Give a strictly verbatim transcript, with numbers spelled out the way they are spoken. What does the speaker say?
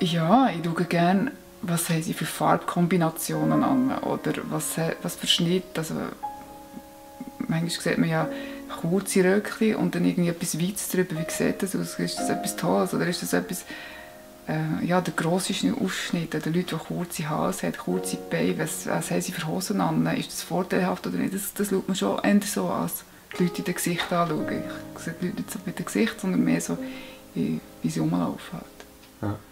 Ja, ich schaue gerne, was haben sie für Farbkombinationen an oder was, was für Schnitt. Also, manchmal sieht man ja kurze Röckchen und dann irgendwie etwas Weites drüber. Wie sieht das aus? Ist das etwas Tolles oder ist das etwas... Äh, ja, der grosse Ausschnitt, der Leute, die kurze Hals haben, kurze Beine, was, was haben sie für Hosen an? Ist das vorteilhaft oder nicht? Das, das schaut man schon eher so an, als die Leute in den Gesicht anschauen. Ich sehe die Leute nicht so mit dem Gesicht, sondern mehr so, wie, wie sie rumlaufen. Halt. Ja.